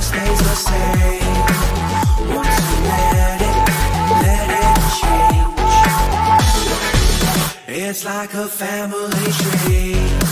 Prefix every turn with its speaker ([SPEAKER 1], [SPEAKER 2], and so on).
[SPEAKER 1] stays the same. Once you let it change. It's like a family tree.